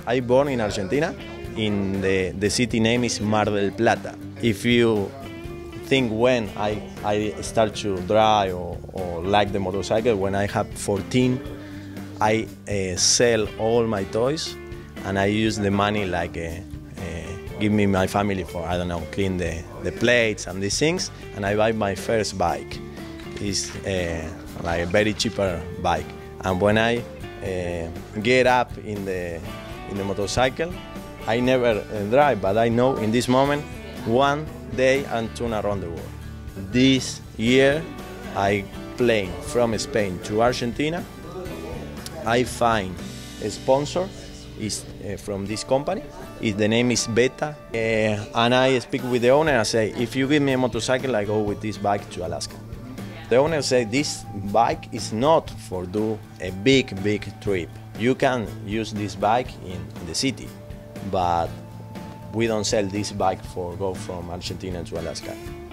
I born in Argentina. In the city name is Mar del Plata. If you think when I start to drive or like the motorcycle, when I have 14, I sell all my toys and I use the money like give me my family for, I don't know, clean the plates and these things, and I buy my first bike. It's like a very cheaper bike. And when I get up in the motorcycle, I never drive, but I know in this moment, one day I'm turn around the world. This year, I plane from Spain to Argentina. I find a sponsor is from this company. The name is Beta, and I speak with the owner and say, if you give me a motorcycle, I go with this bike to Alaska. The owner said, this bike is not for do a big trip. You can use this bike in the city, but we don't sell this bike for go from Argentina to Alaska.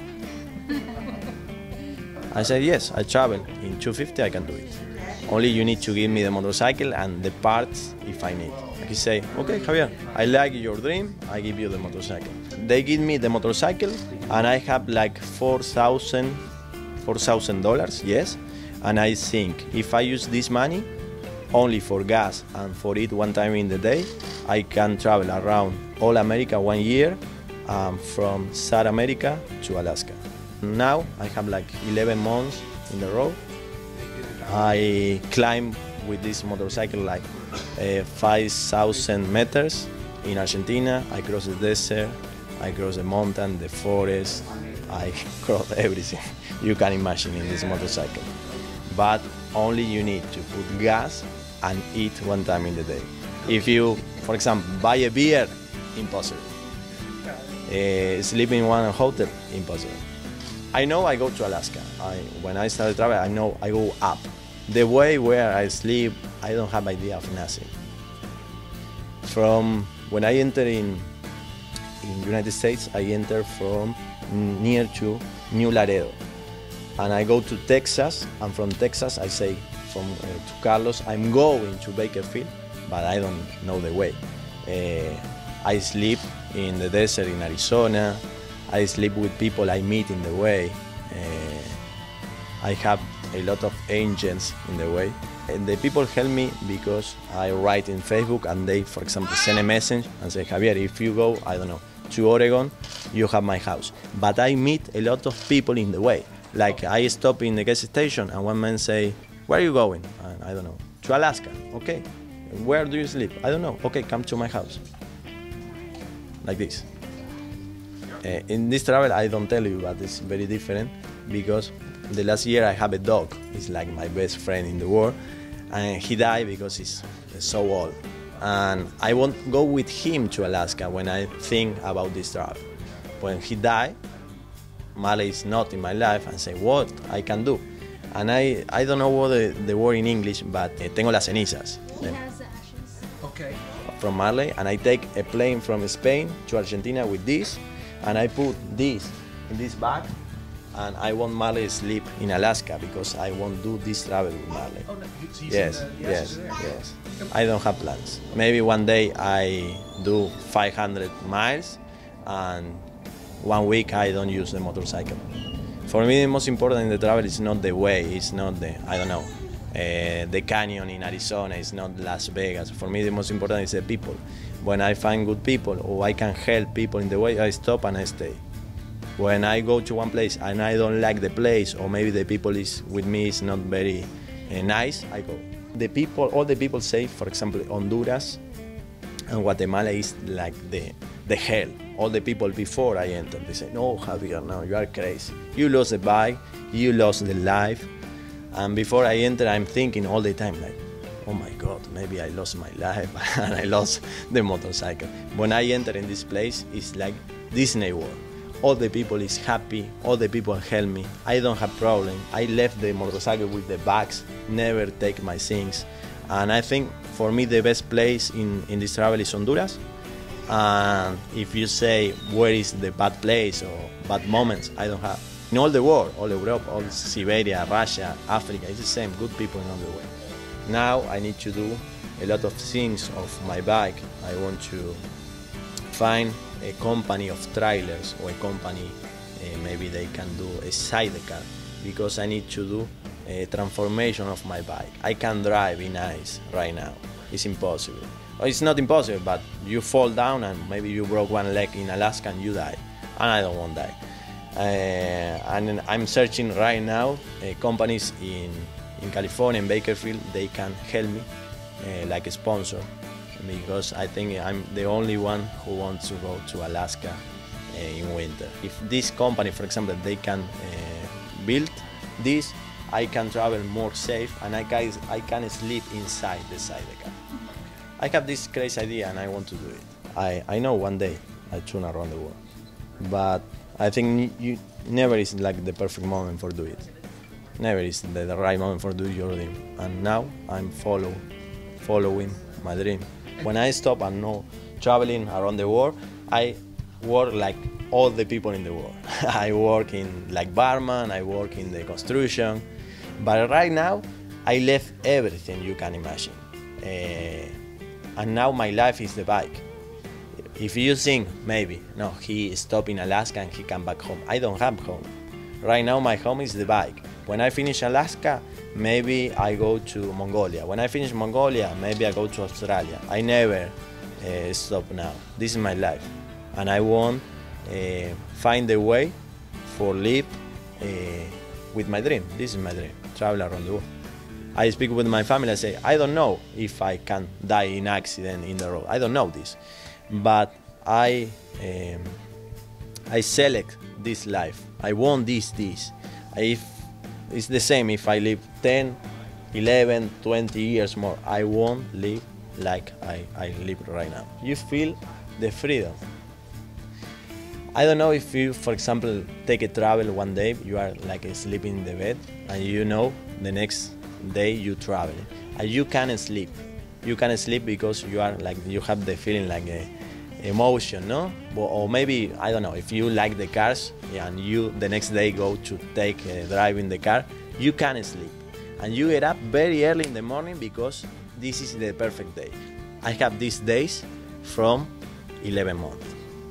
I said, yes, I travel. In 250 I can do it. Only you need to give me the motorcycle and the parts if I need. He say, okay, Javier, I like your dream, I give you the motorcycle. They give me the motorcycle and I have like $4,000, yes. And I think if I use this money only for gas and for it one time in the day, I can travel around all America 1 year, from South America to Alaska. Now I have like 11 months in the road. I climb with this motorcycle like 5,000 meters in Argentina. I cross the desert, I cross the mountain, the forest, I cross everything you can imagine in this motorcycle. But only you need to put gas and eat one time in the day. If you, for example, buy a beer, impossible. Sleep in one hotel, impossible. I know I go to Alaska. When I started traveling, I know I go up. The way where I sleep, I don't have idea of nothing. From when I enter in United States, I enter from near to New Laredo. And I go to Texas, and from Texas I say to Carlos, I'm going to Bakersfield, but I don't know the way. I sleep in the desert in Arizona. I sleep with people I meet in the way. I have a lot of angels in the way. And the people help me because I write in Facebook and they, for example, send a message and say, Javier, if you go, I don't know, to Oregon, you have my house. But I meet a lot of people in the way. Like I stop in the gas station and one man say, where are you going? And I don't know, to Alaska. Okay. Where do you sleep? I don't know. Okay, come to my house. Like this. In this travel, I don't tell you, but it's very different because the last year I have a dog. He's like my best friend in the world, and he died because he's so old. And I won't go with him to Alaska when I think about this travel. When he died, Marley is not in my life, and say what I can do. And I don't know what the word in English, but tengo las cenizas. He has the ashes. Okay. From Marley, and I take a plane from Spain to Argentina with this, and I put this in this bag, and I want Marley to sleep in Alaska because I won't do this travel with Marley. Oh, no. Yes. I don't have plans. Maybe one day I do 500 miles, and 1 week I don't use the motorcycle. For me, the most important in the travel is not the way, it's not the, I don't know, the canyon in Arizona, it's not Las Vegas. For me, the most important is the people. When I find good people or I can help people in the way, I stop and I stay. When I go to one place and I don't like the place, or maybe the people is with me is not very nice, I go. The people, all the people say, for example, Honduras and Guatemala is like the hell. All the people before I enter, they say, no, Javier, no, you are crazy. You lost the bike, you lost the life. And before I enter, I'm thinking all the time, like, oh my God, maybe I lost my life and I lost the motorcycle. When I enter in this place, it's like Disney World. All the people is happy, all the people help me. I don't have problem. I left the motorcycle with the bags, never take my things. And I think for me the best place in this travel is Honduras. And if you say where is the bad place or bad moments, I don't have. In all the world, all Europe, all Siberia, Russia, Africa, it's the same, good people in all the way. now I need to do a lot of things of my bike. I want to find a company of trailers or a company, maybe they can do a sidecar, because I need to do a transformation of my bike. I can drive in ice right now. It's impossible. Well, it's not impossible, but you fall down and maybe you broke one leg in Alaska and you die. And I don't want to die. And I'm searching right now companies in California, in Bakersfield, they can help me like a sponsor, because I think I'm the only one who wants to go to Alaska in winter. If this company, for example, they can build this, I can travel more safe and I can sleep inside the sidecar. I have this crazy idea and I want to do it. I know one day I turn around the world, but I think you never is like the perfect moment for do it. Never is the right moment for do your dream. And now I'm following my dream. When I stop and no traveling around the world, I work like all the people in the world. I work in like barman, I work in the construction, but right now I left everything you can imagine. And now my life is the bike. If you think maybe, no, he stopped in Alaska and he come back home. I don't have home. Right now my home is the bike. When I finish Alaska, maybe I go to Mongolia. When I finish Mongolia, maybe I go to Australia. I never stop now. This is my life. And I want find a way for live with my dream. This is my dream, travel around the world. I speak with my family, I say, I don't know if I can die in accident in the road. I don't know this. But I select this life. I want this. If it's the same if I live 10, 11, 20 years more, I won't live like I live right now. You feel the freedom. I don't know if you, for example, take a travel one day, you are like sleeping in the bed, and you know the next day you travel. And you can sleep. You can sleep because you are like, you have the feeling like a emotion, no? Or maybe, I don't know, if you like the cars and you the next day go to take driving the car, you can sleep. And you get up very early in the morning because this is the perfect day. I have these days from 11 months.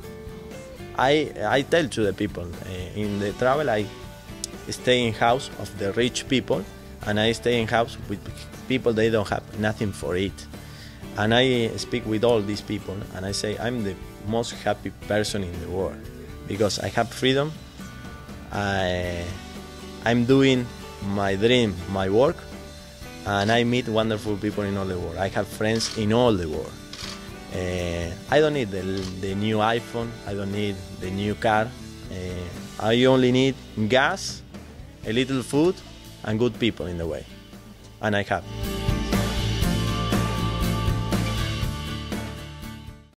I tell to the people, in the travel I stay in house of the rich people, and I stay in house with people they don't have nothing for it. And I speak with all these people and I say I'm the most happy person in the world because I have freedom. I'm doing my dream, my work, and I meet wonderful people in all the world. I have friends in all the world. I don't need the new iPhone, I don't need the new car. I only need gas, a little food, and good people in the way. And I have.